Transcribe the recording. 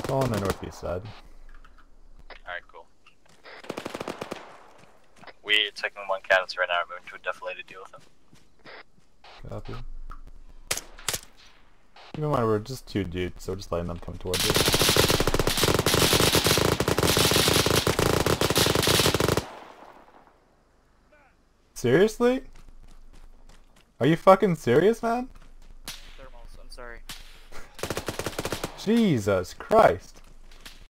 All on the northeast side. Alright, cool. We're taking one canister right now and moving to a defilade to deal with him. Copy. Keep in mind we're just two dudes, so we're just letting them come towards us. Seriously? Are you fucking serious, man? Thermals, I'm sorry. Jesus Christ.